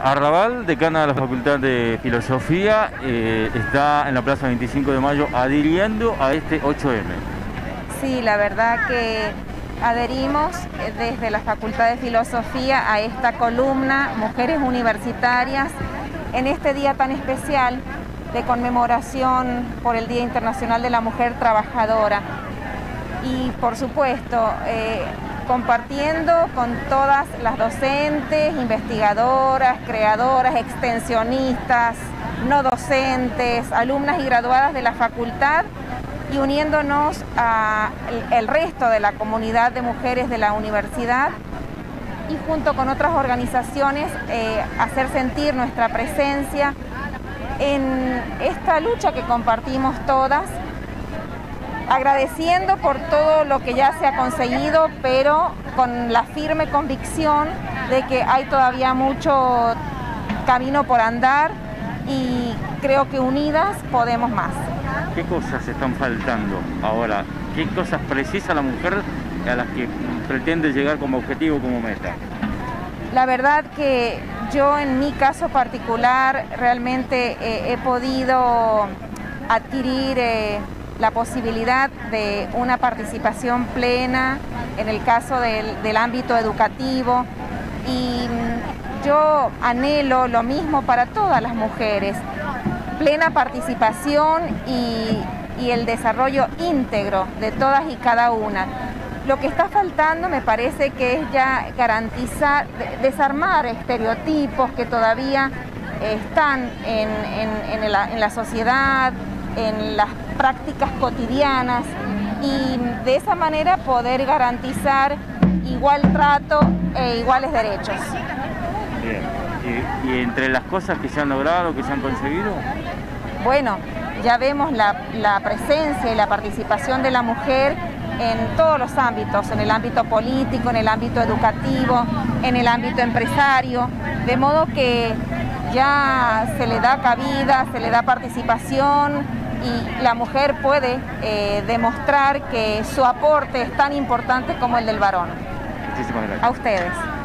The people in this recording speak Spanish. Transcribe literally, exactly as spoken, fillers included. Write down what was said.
Arrabal, decana de la Facultad de Filosofía, eh, está en la Plaza veinticinco de Mayo adhiriendo a este ocho eme. Sí, la verdad que adherimos desde la Facultad de Filosofía a esta columna Mujeres Universitarias en este día tan especial de conmemoración por el Día Internacional de la Mujer Trabajadora. Y por supuesto, eh, compartiendo con todas las docentes, investigadoras, creadoras, extensionistas, no docentes, alumnas y graduadas de la facultad, y uniéndonos al resto de la comunidad de mujeres de la universidad y junto con otras organizaciones eh, hacer sentir nuestra presencia en esta lucha que compartimos todas, agradeciendo por todo lo que ya se ha conseguido, pero con la firme convicción de que hay todavía mucho camino por andar y creo que unidas podemos más. ¿Qué cosas están faltando ahora? ¿Qué cosas precisa la mujer a las que pretende llegar como objetivo, como meta? La verdad que yo en mi caso particular realmente eh, he podido adquirir eh, la posibilidad de una participación plena en el caso del, del ámbito educativo y yo anhelo lo mismo para todas las mujeres, plena participación y, y el desarrollo íntegro de todas y cada una. Lo que está faltando me parece que es ya garantizar, desarmar estereotipos que todavía están en, en, en, la, en la sociedad, en las prácticas cotidianas y de esa manera poder garantizar igual trato e iguales derechos. Bien. ¿Y, y entre las cosas que se han logrado, que se han conseguido? Bueno, ya vemos la, la presencia y la participación de la mujer en todos los ámbitos, en el ámbito político, en el ámbito educativo, en el ámbito empresario, de modo que ya se le da cabida, se le da participación y la mujer puede eh, demostrar que su aporte es tan importante como el del varón. Muchísimas gracias. A ustedes.